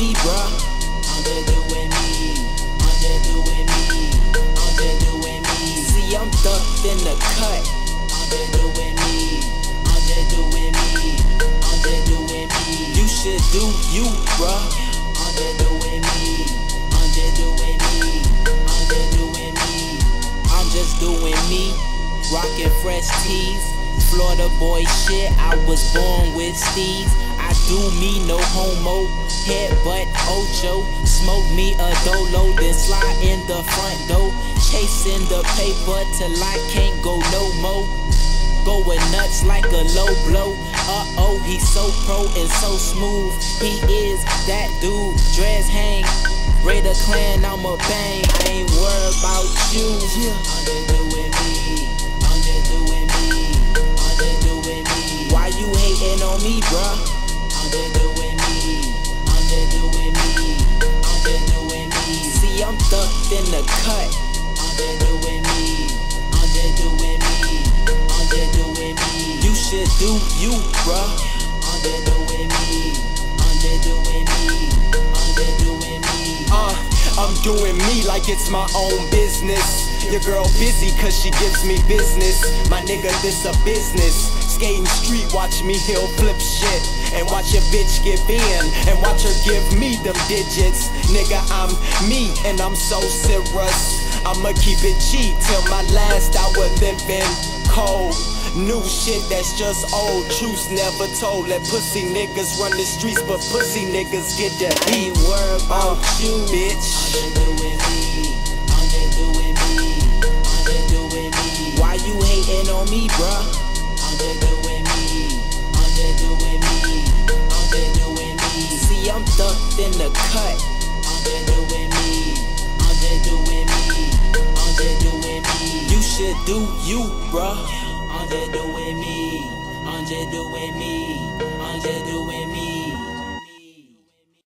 me, bruh. I'm just doing me. I'm just doing me. I'm just doing me. See, I'm ducked in the cut. I'm just doing me. I'm just doing me. I'm just doing me. You should do you, bruh. I'm just doing me. I'm just doing me. I'm just doing me. I'm just doing me. Rockin' fresh tees. Florida boy shit, I was born with steeds. I do me, no homo. Headbutt Ocho. Smoke me a dolo, then slide in the front door. Chasing the paper till I can't go no more. Going nuts like a low blow. Uh-oh, he's so pro and so smooth. He is that dude. Dreads hang. Raider clan, I'm a bang. I ain't worried about you. I'm just doing me. I'm just doing me. I'm just doing me. Why you hating on me, bruh? I'm just doing me. I'm just doing me. I'm just doing me. See, I'm ducked in the cut. I'm just doing me. I'm just doing me. I'm just doing me. You should do you, bruh. I'm just doing me. I'm just doing me. I'm just doing me. I'm doing me like it's my own business. Your girl busy cause she gives me business. My nigga, this a business. Skating street, watch me heel flip shit. And watch a bitch give in. And watch her give me them digits. Nigga, I'm me and I'm so serious. I'ma keep it G till my last hour living cold. New shit that's just old, truths never told. Let pussy niggas run the streets, but pussy niggas get the I ain't worried about you, bitch. I'm just doing me. I'm just doing me. I'm just doing me. Why you hating on me, bruh? I'm just doing me. I'm just doing me. I'm just doing me. See, I'm ducked in the cut. I'm just doing me. I'm just doing me. I'm just doing me. You should do you, bruh. I'm just doing me. I'm just doing me. I'm just doing me.